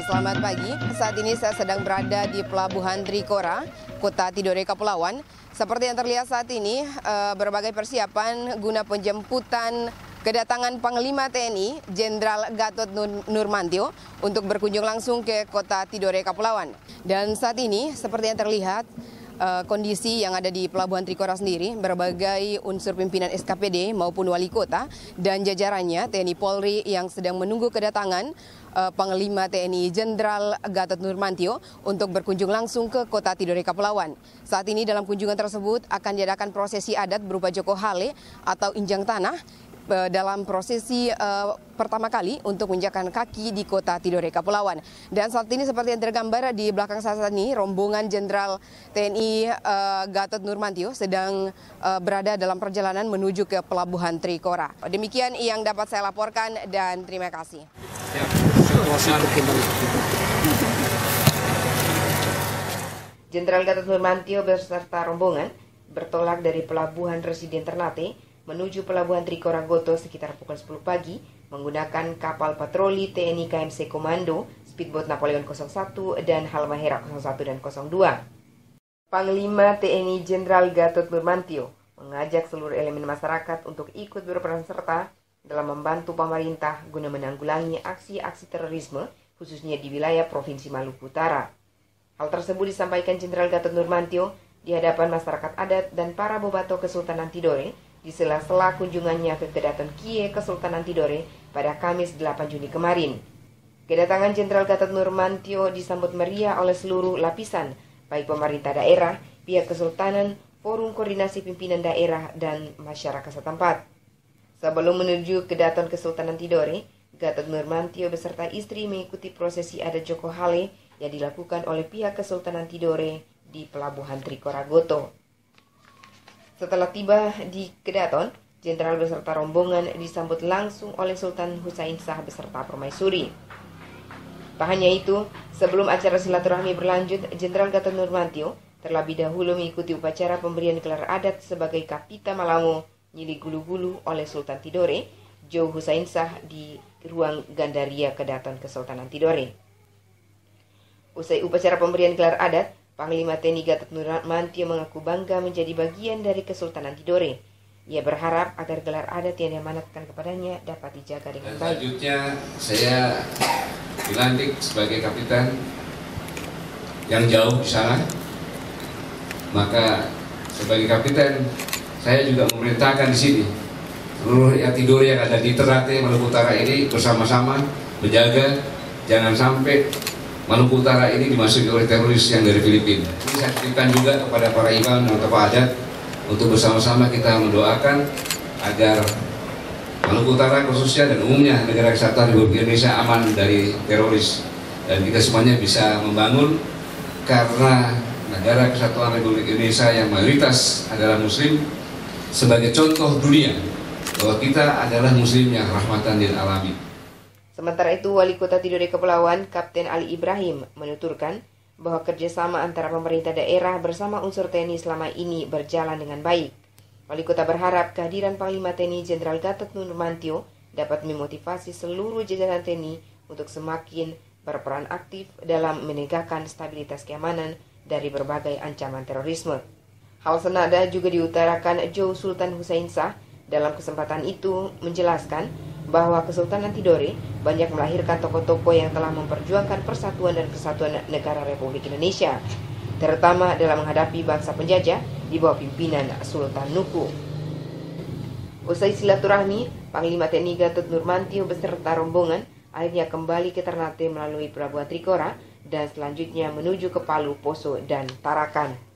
selamat pagi. Saat ini saya sedang berada di Pelabuhan Trikora, Kota Tidore, Kepulauan. Seperti yang terlihat saat ini, berbagai persiapan guna penjemputan kedatangan Panglima TNI Jenderal Gatot Nurmantio untuk berkunjung langsung ke Kota Tidore, Kepulauan. Dan saat ini, seperti yang terlihat, kondisi yang ada di Pelabuhan Trikora sendiri, berbagai unsur pimpinan SKPD maupun wali kota dan jajarannya TNI Polri yang sedang menunggu kedatangan Panglima TNI Jenderal Gatot Nurmantio untuk berkunjung langsung ke Kota Tidore, Kepulauan. Saat ini dalam kunjungan tersebut akan diadakan prosesi adat berupa Joko Hale atau injang tanah dalam prosesi pertama kali untuk menginjakkan kaki di Kota Tidore, Kepulauan. Dan saat ini seperti yang tergambar di belakang saya ini, rombongan Jenderal TNI Gatot Nurmantio sedang berada dalam perjalanan menuju ke Pelabuhan Trikora. Demikian yang dapat saya laporkan dan terima kasih. Jenderal Gatot Nurmantio beserta rombongan bertolak dari Pelabuhan Residen Ternate menuju Pelabuhan Trikora Goto sekitar pukul 10 pagi menggunakan kapal patroli TNI KMC Komando, Speedboat Napoleon 01 dan Halmahera 01 dan 02. Panglima TNI Jenderal Gatot Nurmantio mengajak seluruh elemen masyarakat untuk ikut berperan serta dalam membantu pemerintah guna menanggulangi aksi-aksi terorisme khususnya di wilayah Provinsi Maluku Utara. Hal tersebut disampaikan Jenderal Gatot Nurmantio di hadapan masyarakat adat dan para bobato Kesultanan Tidore di sela-sela kunjungannya ke Kedaton Kie Kesultanan Tidore pada Kamis 8 Juni kemarin. Kedatangan Jenderal Gatot Nurmantio disambut meriah oleh seluruh lapisan, baik pemerintah daerah, pihak kesultanan, forum koordinasi pimpinan daerah, dan masyarakat setempat. Sebelum menuju Kedaton Kesultanan Tidore, Gatot Nurmantio beserta istri mengikuti prosesi adat Joko Hale yang dilakukan oleh pihak Kesultanan Tidore di Pelabuhan Trikora Goto. Setelah tiba di Kedaton, Jenderal beserta rombongan disambut langsung oleh Sultan Husain Shah beserta permaisuri. Tak hanya itu, sebelum acara silaturahmi berlanjut, Jenderal Gatot Nurmantio terlebih dahulu mengikuti upacara pemberian gelar adat sebagai Kapita Malamo Nyili Gulu-Gulu oleh Sultan Tidore, Joe Husain Shah di ruang Gandaria Kedaton Kesultanan Tidore. Usai upacara pemberian gelar adat, Panglima TNI Gatot Nurmantio mengaku bangga menjadi bagian dari Kesultanan Tidore. Ia berharap agar gelar adat yang diamanatkan kepadanya dapat dijaga dengan baik. Selanjutnya saya dilantik sebagai kapitan yang jauh di sana. Maka sebagai kapitan saya juga memerintahkan di sini seluruh rakyat Tidore yang ada di Ternate, Maluku Utara ini bersama-sama menjaga jangan sampai Maluku Utara ini dimasuki oleh teroris yang dari Filipina. Ini saya titipkan juga kepada para imam dan tokoh adat untuk bersama-sama kita mendoakan agar Maluku Utara khususnya dan umumnya negara kesatuan Republik Indonesia aman dari teroris dan kita semuanya bisa membangun karena negara kesatuan Republik Indonesia yang mayoritas adalah Muslim sebagai contoh dunia bahwa kita adalah Muslim yang rahmatan lil alamin. Sementara itu, Wali Kota Tidore Kepulauan, Kapten Ali Ibrahim, menuturkan bahwa kerjasama antara pemerintah daerah bersama unsur TNI selama ini berjalan dengan baik. Wali Kota berharap kehadiran Panglima TNI Jenderal Gatot Nurmantio dapat memotivasi seluruh jajaran TNI untuk semakin berperan aktif dalam menegakkan stabilitas keamanan dari berbagai ancaman terorisme. Hal senada juga diutarakan Joe Sultan Husain Shah. Dalam kesempatan itu menjelaskan bahwa Kesultanan Tidore banyak melahirkan tokoh-tokoh yang telah memperjuangkan persatuan dan kesatuan negara Republik Indonesia, terutama dalam menghadapi bangsa penjajah di bawah pimpinan Sultan Nuku. Usai silaturahmi, Panglima TNI Gatot Nurmantio beserta rombongan akhirnya kembali ke Ternate melalui Pelabuhan Trikora dan selanjutnya menuju ke Palu, Poso, dan Tarakan.